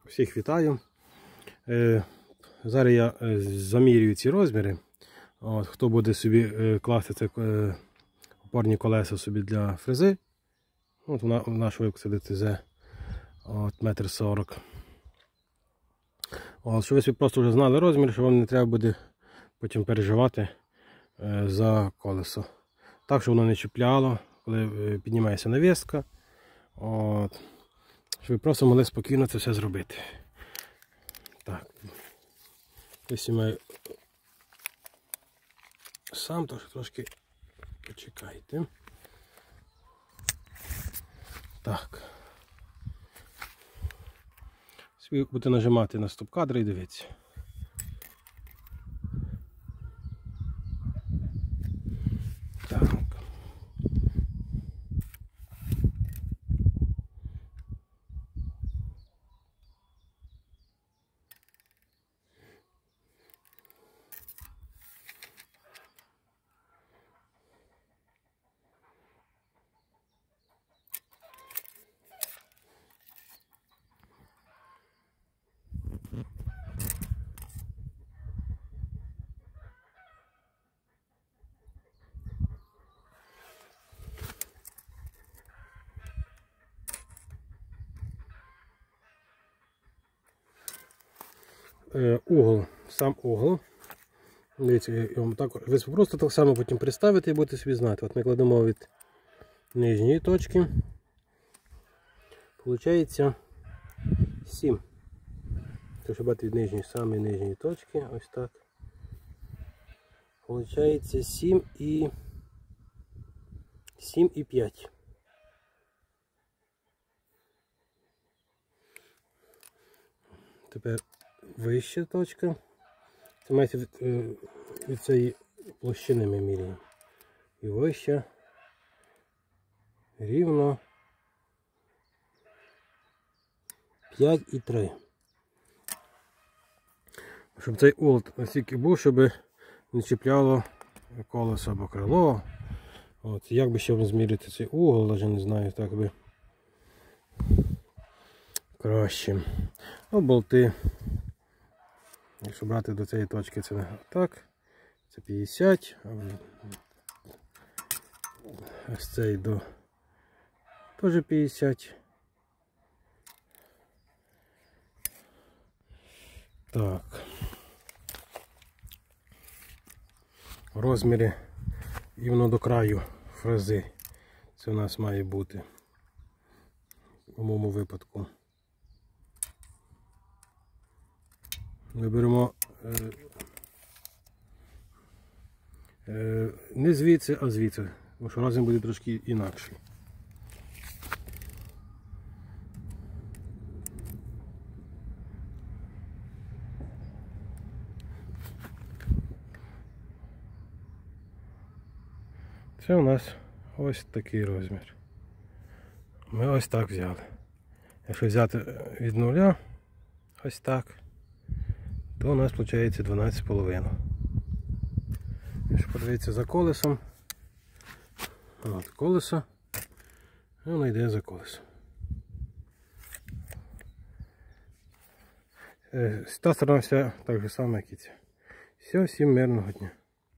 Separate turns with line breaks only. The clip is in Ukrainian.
Всіх вітаю. Зараз я замірюю ці розміри. От, хто буде собі класти це опорні колеса собі для фрези. От в нашу випуску ДТЗ 1,40 м. От, щоб ви собі просто вже знали розмір, що вам не треба буде потім переживати за колесо. Так, щоб воно не чіпляло, коли піднімається навіска. От, щоб ви просто могли спокійно це все зробити. Так, ось я маю сам, трошки почекайте. Так. Собі будете нажимати на стоп-кадр і дивіться. Так. Угол, сам угол. Дивіться, ви просто так само потім приставите і будете собі знати. От ми кладемо від нижньої точки. Получається 7. Якщо брати від нижньої, самої нижньої точки, ось так. Получається 7 і 5. Тепер вища точка. Це мається від цієї площини ми міряємо. І вища. Рівно 5,3. Щоб цей угол настільки був, щоб не чіпляло колесо або крило. От, як би ще зміряти цей угол, навіть не знаю, так би краще. Ну, болти. Якщо брати до цієї точки, це так. Це 50. Ось цей до теж 50. Так. Розміри іменно до краю фрези. Це у нас має бути у моєму випадку. Ми беремо не звідси, а звідси, тому що розмір буде трошки інакший. Це у нас ось такий розмір. Ми ось так взяли. Якщо взяти від нуля, ось так, то у нас виходить 12,5. Якщо подивитися за колесом, от колесо, і воно йде за колесом. Та сторона вся так же само, як і ця. Все, всім мирного дня.